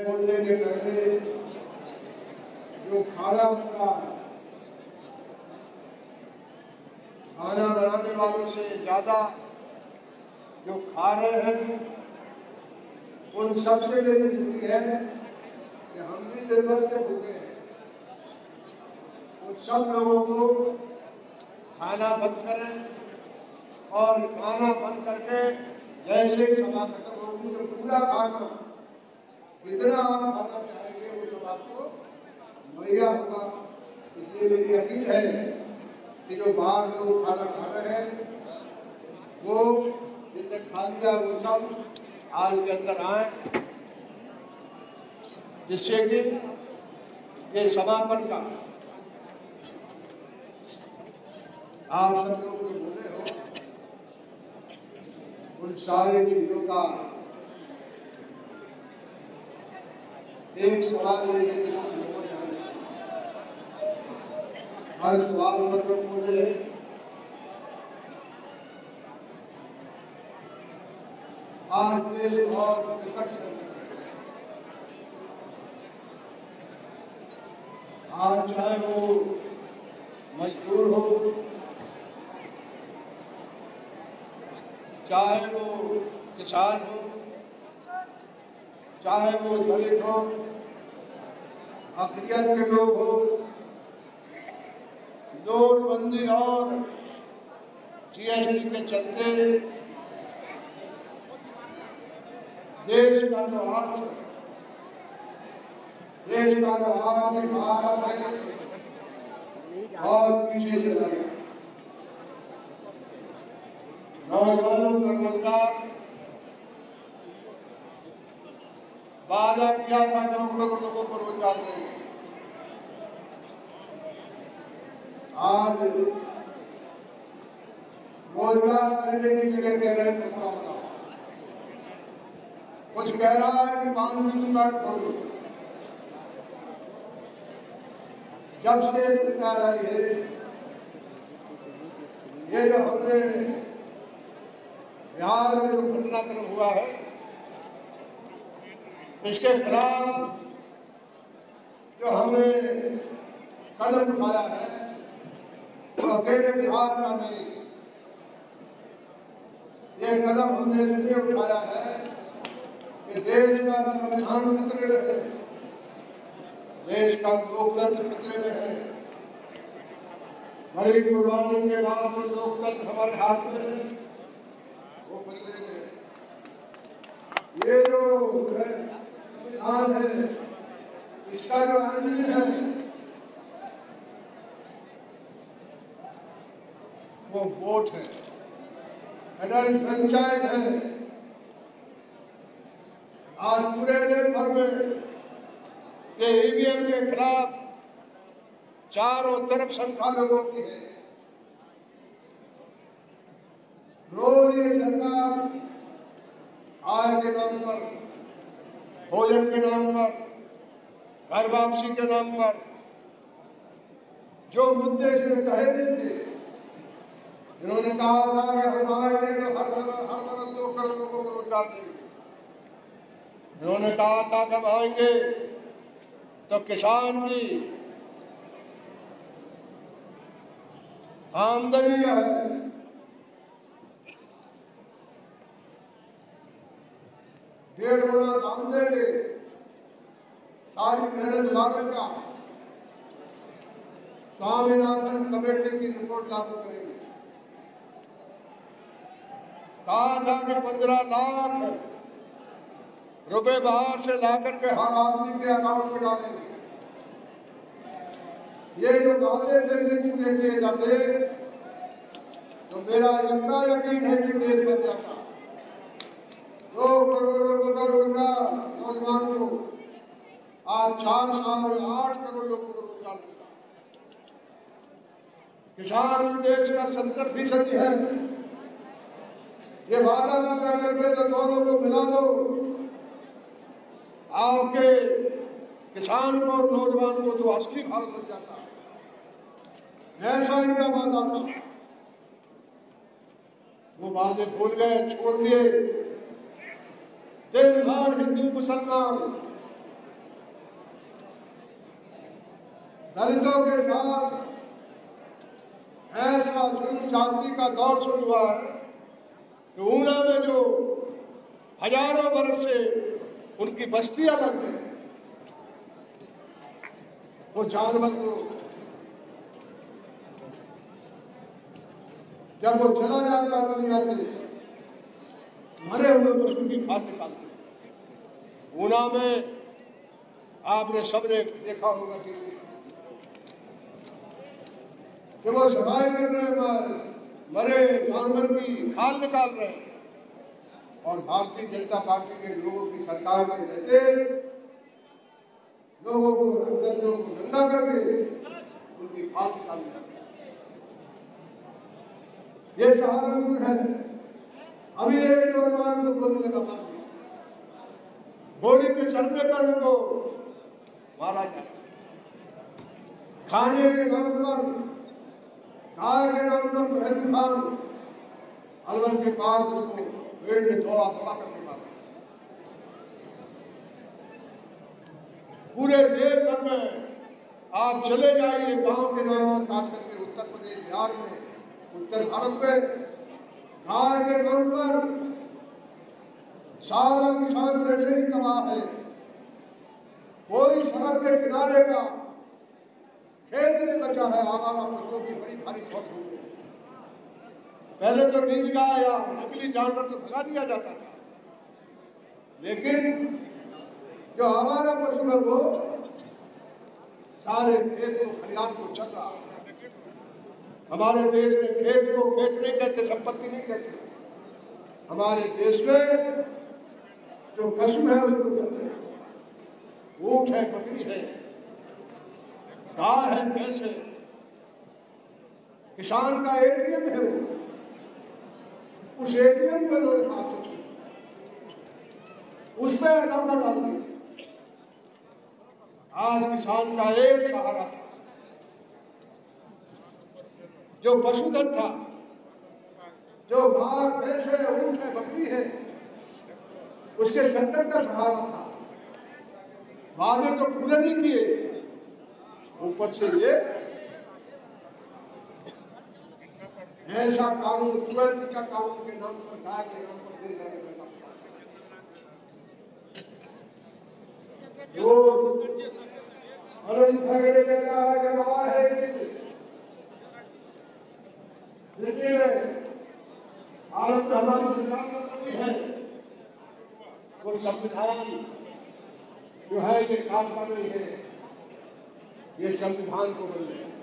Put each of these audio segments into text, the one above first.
बोलने के पहले जो खाना बन रहा है, खाना बनाने वालों से ज्यादा जो खा रहे हैं, उन सबसे मेरी विनती है कि हम भी जरूरत से भूखे हैं, उन सब लोगों को खाना बंद करें और खाना बंद करके जैसे सभा खत्म होगी तो पूरा खाना जितना आप खाना चाहेंगे वो सब आपको मुहैया होगा। इसलिए मेरी अपील है कि जो बाहर लोग खाना खा रहे हैं वो जिसने खा लिया वो सब हाल के अंदर आए, जिससे कि ये समापन का आप सब लोग जो बोले हो उन सारी चीजों का एक सवाल लेने के लोगों ने हर सवाल पर लोग बोले आज देश और विपक्ष आज चाहे वो मजदूर हो, चाहे वो किसान हो, चाहे वो दलित हो, अकलियत के लोग हो, नोटबंदी और जीएसटी के चलते देश का जो आर्थिक हालत है और पीछे चला गया। नौजवानों का रोजगार वादा किया था 9 करोड़ लोगों को रोजगार देंगे, आज रोजगार देने की जगह कह रहे हैं कुछ कह रहा है कि 5 दिन का खोलो। जब से सरकार आई है, ये जो हमने बिहार में जो घटनाक्रम हुआ है इसके खिलाफ जो हमने कदम उठाया है वो अकेले बिहार का नहीं, ये कदम हमने इसलिए उठाया है कि देश का संविधान खतरे में है, देश का लोकतंत्र खतरे में है। बड़ी कुर्बानी के बाद जो लोकतंत्र हमारे हाथ में है वो खतरे में है। ये जो संविधान है, इसका जो आईन है वो वोट है, फेडरल पंचायत है। आज पूरे देश भर में ये ईवीएम के खिलाफ चारों तरफ संख्या लोगों की है। रोज ये सरकार आय के नाम पर, भोजन के नाम पर, घर वापसी के नाम पर जो मुद्दे से कहे नहीं थे, इन्होंने कहा था कि हम आएंगे तो हर बरस 2 करोड़ लोगों को रोजगार देंगे। इन्होंने कहा था कि हम आएंगे तो किसान की आमदनी है 1.5 गुना दाम देंगे, सारी मेहनत लागत का स्वामीनाथन कमेटी की रिपोर्ट लागू करेंगे। कहा था कि 15 लाख रुपए बाहर से लाकर के हर आदमी के अकाउंट में डालेंगे। ये जो वादे से पूरे किए जाते तो मेरा इतना यकीन है कि देश बन जाता। 2 करोड़ लोगों का रोजगार नौजवानों को, आज 4 साल में 8 करोड़ लोगों को रोजगार मिलता। किसान देश का 70% है। ये वादा पूरा करके तो दोनों को मिला दो, आपके किसान को और नौजवान को तो असली भारत बन जाता है। ऐसा इनका वादा था, वो वादे भूल गए, छोड़ दिए। दिन भर हिंदू मुसलमान दलितों के साथ ऐसा जुल्म जाति का दौर शुरू हुआ है कि ऊना में जो हजारों बरस से उनकी बस्तियां लग गई, वो जानवर को जब वो चला जाता है दुनिया से, मरे हुए पशु की खाद निकालते। ऊना में आपने सबने देखा होगा कि वो सफाई करने में मरे जानवर की खाद निकाल रहे हैं, और भारतीय जनता पार्टी के लोगों की सरकार में रहते लोगों को गंदा करके उनकी खाद निकालने लगे। ये सहारनपुर है। अभी एक नौजवान को गोली लगा मार दिया, घोड़ी पे चढ़ने पर उनको मारा जाए, खाने के नाम पर, गाय के नाम पर पहलू खान अलवर के पास उसको पेड़ में थोड़ा थोड़ा करके मारा। पूरे देश भर में आप चले जाइए गांव के नाम पर, खास करके उत्तर प्रदेश, बिहार में, उत्तर भारत में गाय के नाम पर सारा किसान वैसे ही तबाह है। कोई सड़क के किनारे का खेत नहीं बचा है, आवारा पशुओं की बड़ी भारी फौज हो गई। पहले तो नील गाय या जंगली जानवर तो भगा दिया जाता था, लेकिन जो आवारा पशु है वो सारे खेत को, खलिहान को चल रहा है। हमारे देश में खेत को खेत नहीं कहते, संपत्ति नहीं कहते। हमारे देश में जो पशु है उसको कहते हैं। ऊंट है, बकरी है, गाय है, भैंस है। किसान का एटीएम है वो, उस एटीएम को लोग हाथ से छू, उस पर अनामा डाल दिया। आज किसान का एक सहारा था, जो पशुधन था, जो गाय, भैंस है, ऊंट है, बकरी है, उसके संकट का सहारा था। वादे तो पूरे नहीं किए, ऊपर से ये ऐसा कानून, तुरंत का कानून के नाम पर, गाय के नाम पर दे जाने लगा। जो अरुण खड़गे कह रहा है कि वहां है दिल्ली में हालत हमारी सरकार में है, वो संविधान जो है ये काम कर रही है, ये संविधान को बदल रही है।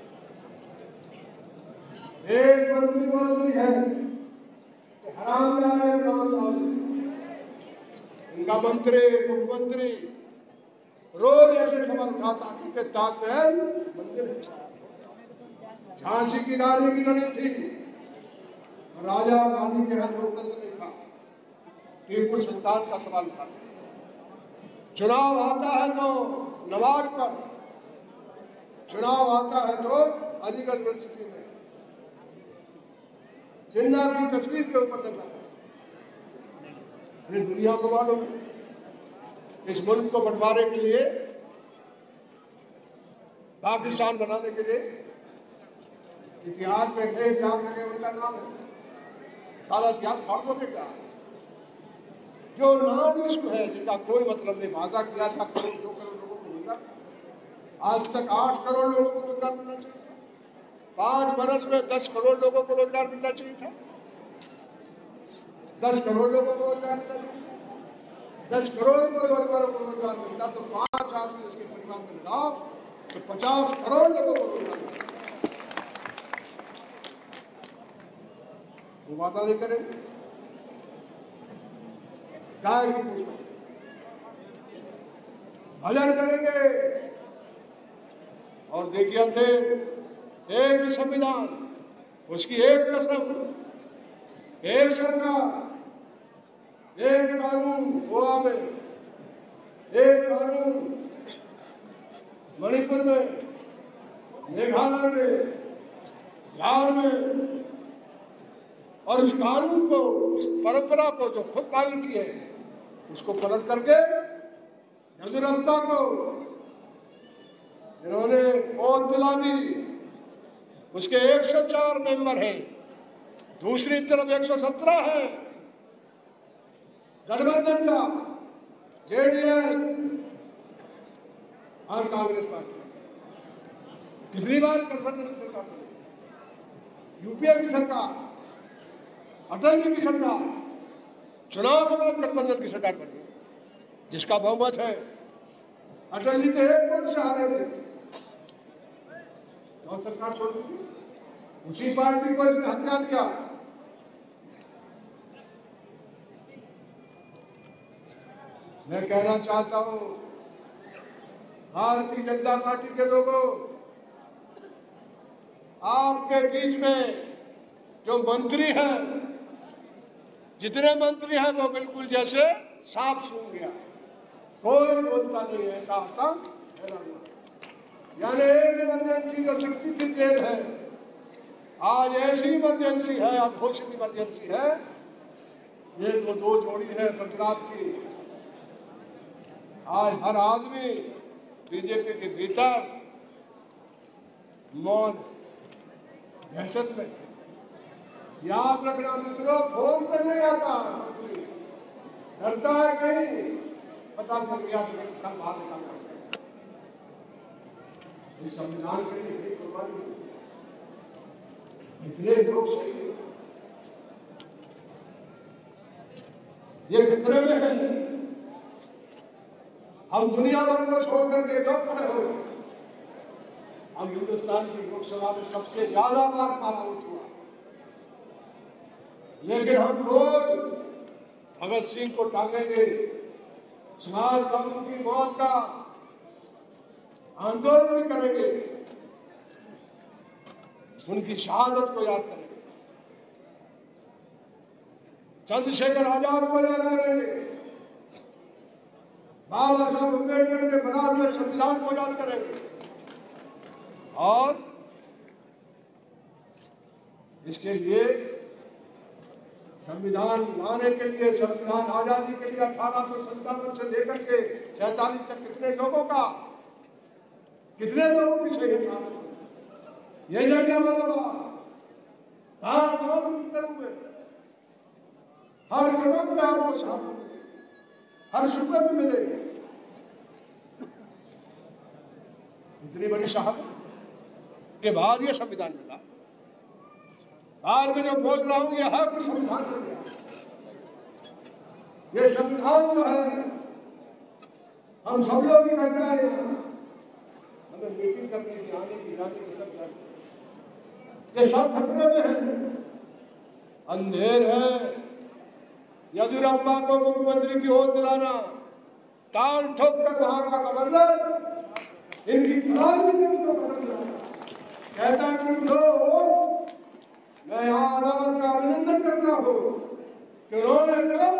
एक मंत्री बोल रही है कि हराम जा रहे हैं, इनका मंत्री, मुख्यमंत्री रोज ऐसे सवाल उठाता कि ताजमहल मंदिर है, झांसी की रानी की लड़ी थी, राजा गांधी के यहाँ लोकतंत्र नहीं था, टीपू सुल्तान का सवाल था। चुनाव आता है तो नवाज पर, चुनाव आता है तो अलीगढ़ यूनिवर्सिटी में जिन्ना की तस्वीर के ऊपर दंगा। दुनिया को मालूम है इस मुल्क को बंटवारे के लिए, पाकिस्तान बनाने के लिए इतिहास में एक नाम लगे, उनका नाम है। सारा इतिहास फाड़ दोगे क्या? जो नाम विश्व है, जिनका कोई मतलब नहीं, वादा किया था 2 करोड़ लोगों को मिला, आज तक 8 करोड़ लोगों को रोजगार मिलना चाहिए था। 5 बरस में 10 करोड़ लोगों को रोजगार मिलना चाहिए था। 10 करोड़ लोगों को रोजगार मिलना चाहिए। 10 करोड़ परिवारों को रोजगार मिलता तो 5 आदमी उसके परिवार में लगाओ तो 50 करोड़ लोगों को रोजगार मिलता। वो वादा नहीं करेंगे, गाय की पूछो, भजन करेंगे और देखिए हमने एक ही संविधान, उसकी एक कसम, एक सरकार, एक कानून गोवा में, एक कानून मणिपुर में, मेघालय में, बिहार में, और उस कानून को, उस परंपरा को जो खुद पालन की है उसको पलट करके यदुरप्पा को इन्होंने वोट दिला दी, उसके 104 मेंबर हैं, दूसरी तरफ 117 है गठबंधन का, जेडीएस और कांग्रेस पार्टी। कितनी बार गठबंधन की सरकार बनी, यूपीए की सरकार, अटल जी की सरकार, चुनाव के बाद गठबंधन की सरकार बनी, जिसका बहुमत है। अटल जी तो एक वोट से हारे थे और सरकार छोड़ दी, उसी पार्टी को इसने हत्या किया। मैं कहना चाहता हूं भारतीय जनता पार्टी के लोगों, आपके बीच में जो मंत्री हैं, जितने मंत्री हैं वो बिल्कुल जैसे सांप सूंघ गया, कोई बोलता नहीं है, ऐसा होता यानी एक इमरजेंसी जो दिखती थी जेल है, आज ऐसी इमरजेंसी है, अघोषित इमरजेंसी है। ये तो दो जोड़ी है गुजरात की। आज हर आदमी बीजेपी के भीतर मौन, दहशत में। याद रखना मित्रों, फोन करने आता डरता है कहीं पता चल गया तो कल बात निकाल इस संविधान के लिए कुर्बानी इतने लोग सही, ये खतरे में है। हम दुनिया भर को छोड़ करके क्यों खड़े हो? हम हिंदुस्तान की लोकसभा में सबसे ज्यादा बार पराभूत हुआ, लेकिन हम लोग भगत सिंह को टांगेंगे, सुभाष बाबू की मौत का आंदोलन भी करेंगे, उनकी शहादत को याद करेंगे, चंद्रशेखर आजाद को याद करेंगे, बाबा साहब अम्बेडकर के बनाए हुए संविधान को याद करेंगे, और इसके लिए संविधान लाने के लिए, संविधान आजादी के लिए 1857 से लेकर के 47 तक कितने लोगों की शहीद हुए, ये जगह वाला हुए, हर कदम पे आपको साथ, हर शुक्र में मिलेगा। इतनी बड़ी शहादत के बाद ये संविधान मिला। बाद में जो बोल रहा हूं ये हक संविधान मिल गया। ये संविधान जो है, हम सब लोग इकट्ठा है, हमें मीटिंग करने की, आने की, जाने की, सब करने, ये सब खतरे में है, अंधेर है। येदियुरप्पा को मुख्यमंत्री की ओर दिलाना, ताल ठोक कर वहां का गवर्नर इनकी कहता है मैं यहाँ अदालत का अभिनंदन करता हूँ कि उन्होंने कल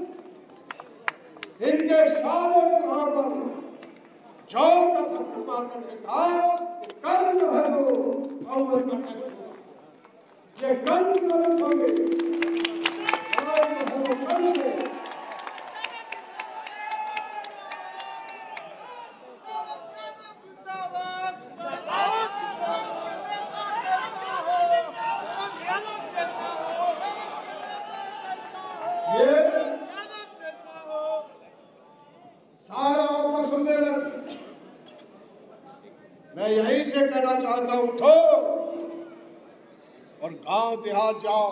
इनके सारे वहां पर चौक का थप्पड़ मार करके कहा कि कल जो है वो कांग्रेस का टेस्ट होगा, ये कल गलत होंगे, मैं यहीं से कहना चाहता हूं, उठो और गांव देहात जाओ।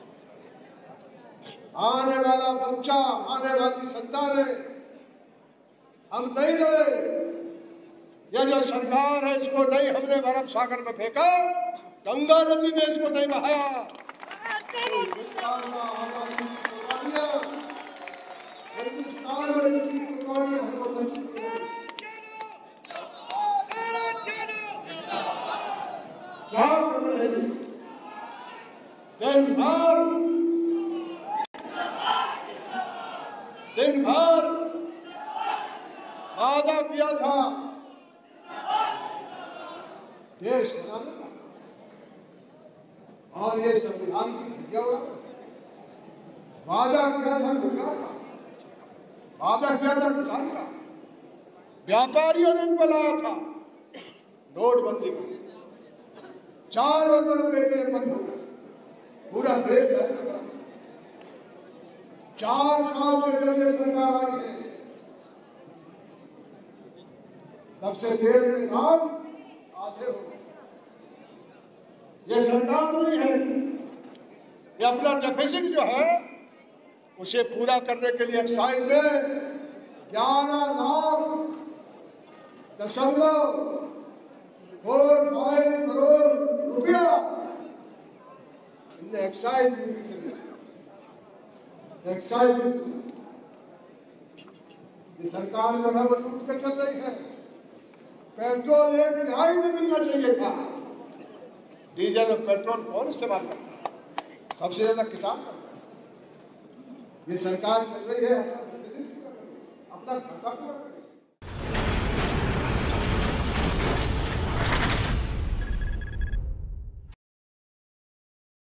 आने वाला बच्चा, आने वाली संतानें, हम नहीं लड़े, ये जो सरकार है इसको नहीं हमने बर्फ सागर में फेंका, गंगा नदी में इसको नहीं बहाया। हिंदुस्तान में क्या कर रहे हैं? दिन भर वादा किया था देश बनाने का, और ये संविधान की धज्जिया उड़ा, वादा किया था सरकार का, वादा किया था किसान का, व्यापारियों ने बुलाया था, नोटबंदी में 4 अरब पेट्रोल बंद हो गए, पूरा देश है। 4 साल से जब ये सरकार आई है तब से तेल के दाम आधे हो गए। ये सरकार नहीं है, ये अपना डेफिसिट जो है उसे पूरा करने के लिए एक्साइज में 11,45 करोड़ रुपया इनने एक्साइज ये सरकार जो है वो लूट के चल रही है। पेट्रोल 1/3 में मिलना चाहिए था, डीजल और पेट्रोल कौन इस्तेमाल करता है? सबसे ज्यादा किसान करता है। ये सरकार चल रही है अपना खर्चा